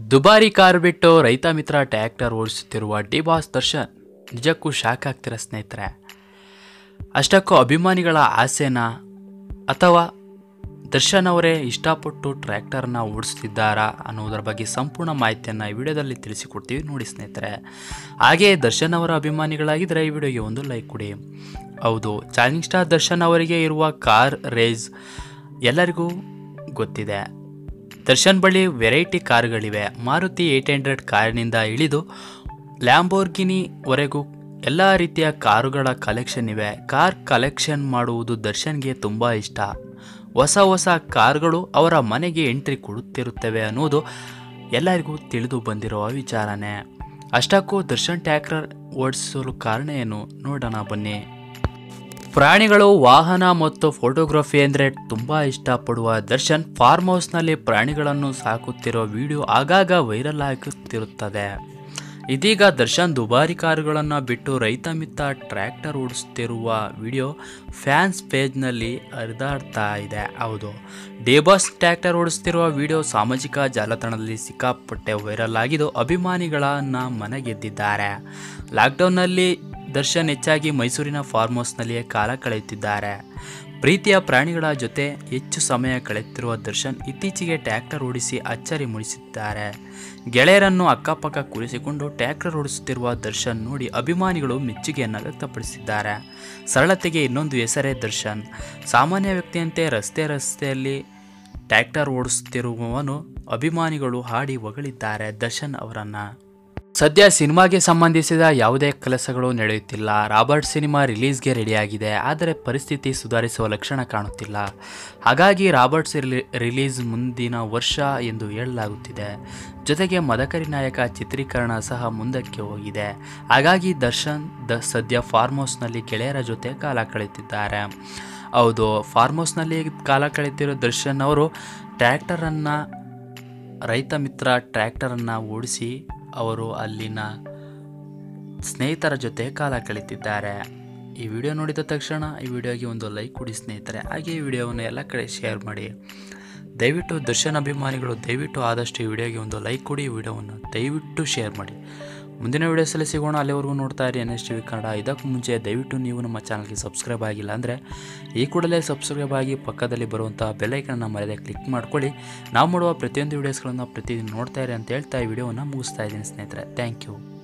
ದುಬಾರಿ ಕಾರ್ ಬಿಟ್ಟು ರೈತ ಮಿತ್ರ ಟ್ರ್ಯಾಕ್ಟರ್ ಓಡಿಸುತ್ತಿರುವ ಡಿ ಬಾಸ್ ದರ್ಶನ್ ನಿಜಕ್ಕೂ ಶಾಕ್ ಆಗ್ತಿರ ಸ್ನೇಹಿತರೆ. ಅಷ್ಟಕ್ಕೂ ಅಭಿಮಾನಿಗಳ ಆಸೆನ ಅಥವಾ ದರ್ಶನ್ ಅವರೇ ಇಷ್ಟಪಟ್ಟು ಟ್ರ್ಯಾಕ್ಟರ್ನ ಓಡಿಸ್ತಿದ್ದಾರಾ ಅನ್ನೋದರ ಬಗ್ಗೆ ಸಂಪೂರ್ಣ ಮಾಹಿತಿಯನ್ನು ಈ ವಿಡಿಯೋದಲ್ಲಿ ತಿಳಿಸಿಕೊಡ್ತೀವಿ ನೋಡಿ ಸ್ನೇಹಿತರೆ. ಹಾಗೆ ದರ್ಶನ್ ಅವರ ಅಭಿಮಾನಿಗಳಾಗಿದ್ದರೆ ಈ ವಿಡಿಯೋಗೆ ಒಂದು ಲೈಕ್ ಕೊಡಿ. ಹೌದು, ಚಾಲೆಂಜಿಂಗ್ ಸ್ಟಾರ್ ದರ್ಶನ್ ಅವರಿಗೆ ಇರುವ ಕಾರ್ ರೇಸ್ ಎಲ್ಲರಿಗೂ ಗೊತ್ತಿದೆ. ದರ್ಶನ್ ಬಳಿ ವೆರೈಟಿ ಕಾರುಗಳಿವೆ. ಮಾರುತಿ 800 ಕಾರಿನಿಂದ ಹಿಡಿದು ಲ್ಯಾಂಬೋರ್ಗಿನಿವರೆಗೂ ಎಲ್ಲ ರೀತಿಯ ಕಾರುಗಳ ಕಲೆಕ್ಷನ್ ಇವೆ. ಕಾರ್ ಕಲೆಕ್ಷನ್ ಮಾಡುವುದು ದರ್ಶನ್ಗೆ ತುಂಬ ಇಷ್ಟ. ಹೊಸ ಹೊಸ ಕಾರುಗಳು ಅವರ ಮನೆಗೆ ಎಂಟ್ರಿ ಕೊಡುತ್ತಿರುತ್ತವೆ ಅನ್ನೋದು ಎಲ್ಲರಿಗೂ ತಿಳಿದು ಬಂದಿರುವ ವಿಚಾರನೇ. ಅಷ್ಟಕ್ಕೂ ದರ್ಶನ್ ಟ್ರ್ಯಾಕ್ಟರ್ ಓಡಿಸಲು ಕಾರಣ ಏನು ನೋಡೋಣ ಬನ್ನಿ. ಪ್ರಾಣಿಗಳು, ವಾಹನ ಮತ್ತು ಫೋಟೋಗ್ರಫಿ ಅಂದರೆ ತುಂಬ ಇಷ್ಟಪಡುವ ದರ್ಶನ್ ಫಾರ್ಮ್ ಹೌಸ್ನಲ್ಲಿ ಪ್ರಾಣಿಗಳನ್ನು ಸಾಕುತ್ತಿರೋ ವಿಡಿಯೋ ಆಗಾಗ ವೈರಲ್ ಆಗುತ್ತಿರುತ್ತದೆ. ಇದೀಗ ದರ್ಶನ್ ದುಬಾರಿ ಕಾರುಗಳನ್ನು ಬಿಟ್ಟು ರೈತ ಮಿತ್ರ ಟ್ರ್ಯಾಕ್ಟರ್ ಓಡಿಸುತ್ತಿರುವ ವಿಡಿಯೋ ಫ್ಯಾನ್ಸ್ ಪೇಜ್ನಲ್ಲಿ ಹರಿದಾಡ್ತಾ ಇದೆ. ಹೌದು, ಡಿ ಬಾಸ್ ಟ್ರ್ಯಾಕ್ಟರ್ ಓಡಿಸುತ್ತಿರುವ ವಿಡಿಯೋ ಸಾಮಾಜಿಕ ಜಾಲತಾಣದಲ್ಲಿ ಸಿಕ್ಕಾಪಟ್ಟೆ ವೈರಲ್ ಆಗಿದ್ದು ಅಭಿಮಾನಿಗಳನ್ನು ಮನಗೆದ್ದಿದ್ದಾರೆ. ಲಾಕ್ಡೌನ್ನಲ್ಲಿ ದರ್ಶನ್ ಹೆಚ್ಚಾಗಿ ಮೈಸೂರಿನ ಫಾರ್ಮ್ ಹೌಸ್ನಲ್ಲಿಯೇ ಕಾಲ ಕಳೆಯುತ್ತಿದ್ದಾರೆ. ಪ್ರೀತಿಯ ಪ್ರಾಣಿಗಳ ಜೊತೆ ಹೆಚ್ಚು ಸಮಯ ಕಳೆಯುತ್ತಿರುವ ದರ್ಶನ್ ಇತ್ತೀಚೆಗೆ ಟ್ರ್ಯಾಕ್ಟರ್ ಓಡಿಸಿ ಅಚ್ಚರಿ ಮೂಡಿಸಿದ್ದಾರೆ. ಗೆಳೆಯರನ್ನು ಅಕ್ಕಪಕ್ಕ ಕೂರಿಸಿಕೊಂಡು ಟ್ರ್ಯಾಕ್ಟರ್ ಓಡಿಸುತ್ತಿರುವ ದರ್ಶನ್ ನೋಡಿ ಅಭಿಮಾನಿಗಳು ಮೆಚ್ಚುಗೆಯನ್ನು ವ್ಯಕ್ತಪಡಿಸಿದ್ದಾರೆ. ಸರಳತೆಗೆ ಇನ್ನೊಂದು ಹೆಸರೇ ದರ್ಶನ್. ಸಾಮಾನ್ಯ ವ್ಯಕ್ತಿಯಂತೆ ರಸ್ತೆಯಲ್ಲಿ ಟ್ರ್ಯಾಕ್ಟರ್ ಓಡಿಸುತ್ತಿರುವವನು ಅಭಿಮಾನಿಗಳು ಹಾಡಿ ಹೊಗಳಿದ್ದಾರೆ ದರ್ಶನ್ ಅವರನ್ನು. ಸದ್ಯ ಸಿನಿಮಾಗೆ ಸಂಬಂಧಿಸಿದ ಯಾವುದೇ ಕೆಲಸಗಳು ನಡೆಯುತ್ತಿಲ್ಲ. ರಾಬರ್ಟ್ ಸಿನಿಮಾ ರಿಲೀಸ್ಗೆ ರೆಡಿಯಾಗಿದೆ. ಆದರೆ ಪರಿಸ್ಥಿತಿ ಸುಧಾರಿಸುವ ಲಕ್ಷಣ ಕಾಣುತ್ತಿಲ್ಲ. ಹಾಗಾಗಿ ರಾಬರ್ಟ್ಸ್ ರಿಲೀಸ್ ಮುಂದಿನ ವರ್ಷ ಎಂದು ಹೇಳಲಾಗುತ್ತಿದೆ. ಜೊತೆಗೆ ಮದಕರಿ ನಾಯಕ ಚಿತ್ರೀಕರಣ ಸಹ ಮುಂದಕ್ಕೆ ಹೋಗಿದೆ. ಹಾಗಾಗಿ ದರ್ಶನ್ ಸದ್ಯ ಫಾರ್ಮ್ ಹೌಸ್ನಲ್ಲಿ ಗೆಳೆಯರ ಜೊತೆ ಕಾಲ ಕಳೆಯುತ್ತಿದ್ದಾರೆ. ಹೌದು, ಫಾರ್ಮ್ ಹೌಸ್ನಲ್ಲಿ ಕಾಲ ಕಳೆಯುತ್ತಿರೋ ದರ್ಶನ್ ಅವರು ರೈತ ಮಿತ್ರ ಟ್ರ್ಯಾಕ್ಟರನ್ನು ಓಡಿಸಿ ಅವರು ಅಲ್ಲಿನ ಸ್ನೇಹಿತರ ಜೊತೆ ಕಾಲ ಕಳೀತಿದ್ದಾರೆ. ಈ ವಿಡಿಯೋ ನೋಡಿದ ತಕ್ಷಣ ಈ ವಿಡಿಯೋಗೆ ಒಂದು ಲೈಕ್ ಕೊಡಿ ಸ್ನೇಹಿತರೆ. ಹಾಗೆ ಈ ವಿಡಿಯೋವನ್ನು ಎಲ್ಲ ಕಡೆ ಶೇರ್ ಮಾಡಿ. ದಯವಿಟ್ಟು ದರ್ಶನ್ ಅಭಿಮಾನಿಗಳು ದಯವಿಟ್ಟು ಆದಷ್ಟು ಈ ವಿಡಿಯೋಗೆ ಒಂದು ಲೈಕ್ ಕೊಡಿ. ಈ ವಿಡಿಯೋವನ್ನು ದಯವಿಟ್ಟು ಶೇರ್ ಮಾಡಿ. ಮುಂದಿನ ವಿಡಿಯೋಸಲ್ಲಿ ಸಿಗೋಣ. ಅಲ್ಲಿವರೆಗೂ ನೋಡ್ತಾ ಇರಿ NSTV ಕನ್ನಡ. ಇದಕ್ಕೂ ಮುಂಚೆ ದಯವಿಟ್ಟು ನೀವು ನಮ್ಮ ಚಾನಲ್ಗೆ ಸಬ್ಸ್ಕ್ರೈಬ್ ಆಗಿಲ್ಲ ಅಂದರೆ ಈ ಕೂಡಲೇ ಸಬ್ಸ್ಕ್ರೈಬ್ ಆಗಿ ಪಕ್ಕದಲ್ಲಿ ಬರುವಂತಹ ಬೆಲ್ಲೈಕನ್ನ ಮರೆಯದೆ ಕ್ಲಿಕ್ ಮಾಡ್ಕೊಳ್ಳಿ. ನಾವು ಮಾಡುವ ಪ್ರತಿಯೊಂದು ವಿಡಿಯೋಸ್ಗಳನ್ನು ಪ್ರತಿದಿನ ನೋಡ್ತಾ ಇರಿ ಅಂತ ಹೇಳ್ತಾ ಈ ವಿಡಿಯೋವನ್ನು ಮುಗಿಸ್ತಾ ಇದ್ದೀನಿ ಸ್ನೇಹಿತರೆ. Thank you.